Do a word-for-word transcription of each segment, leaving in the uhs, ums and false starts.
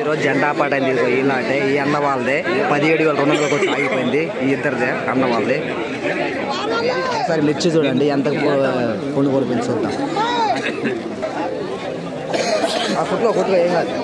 ఈరోజు జెండా పాట అయింది ఇలా అంటే ఈ అన్న వాళ్ళదే పదిహేడు వేల రెండు వందలకు వచ్చి ఆగిపోయింది. ఈ ఇద్దరిదే అన్న వాళ్ళది. ఒకసారి మిర్చి చూడండి ఎంత కొనుగోలు పెంచుకుంటాం. ఆ ఫుట్లో కొట్టుగా ఏం కాదు.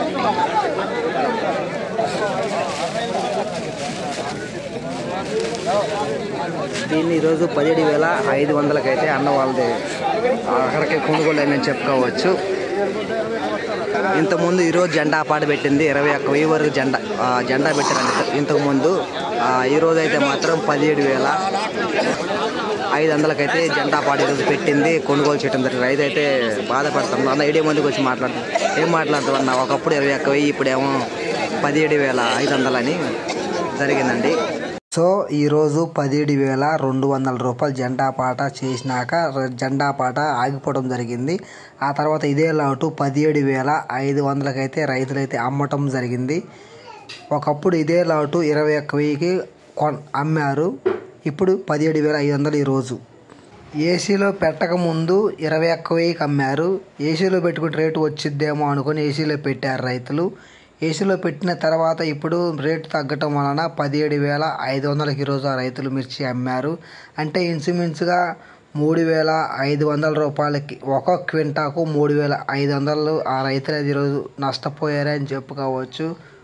దీన్ని ఈరోజు పదిహేడు వేల ఐదు వందలకైతే అన్న వాళ్ళది అక్కడికే కొనుగోలు అయిందని చెప్పుకోవచ్చు. ఇంతకుముందు ఈరోజు జెండా పాట పెట్టింది ఇరవై ఒక్క వెయ్యి వరకు జెండా జెండా పెట్టారండి ఇంతకుముందు. ఈరోజు అయితే మాత్రం పదిహేడు వేల ఐదు వందలకైతే జెండా పాట ఈరోజు పెట్టింది కొనుగోలు చేయడం జరిగింది. రైతు అయితే బాధపడతాం అన్న ఐడియా మందికి వచ్చి మాట్లాడుతాం. ఏం మాట్లాడుతాం అన్న, ఒకప్పుడు ఇరవై ఒక్క వెయ్యి ఇప్పుడేమో పదిహేడు వేల ఐదు వందలని జరిగిందండి. సో ఈరోజు పదిహేడు వేల రెండు వందల రూపాయలు జెండా పాట చేసినాక జెండా పాట ఆగిపోవడం జరిగింది. ఆ తర్వాత ఇదే లాటు పదిహేడు వేల ఐదు వందలకైతే రైతులైతే అమ్మటం జరిగింది. ఒకప్పుడు ఇదే లాటు ఇరవై ఒక్క వెయ్యికి కొన్ అమ్మారు. ఇప్పుడు పదిహేడు వేల ఐదు వందలు ఈరోజు. ఏసీలో పెట్టక ముందు ఇరవై ఒక్క వెయ్యికి అమ్మారు. ఏసీలో పెట్టుకుని రేటు వచ్చిద్దేమో అనుకుని ఏసీలో పెట్టారు రైతులు. ఏసీలో పెట్టిన తర్వాత ఇప్పుడు రేటు తగ్గటం వలన పదిహేడు వేల ఐదు వందలకి ఈరోజు ఆ రైతులు మిర్చి అమ్మారు. అంటే ఇంచుమించుగా మూడు వేల ఐదు వందల రూపాయలకి ఒక క్వింటాకు మూడు వేల ఐదు వందలు ఆ రైతులు ఈరోజు నష్టపోయారని చెప్పుకోవచ్చు.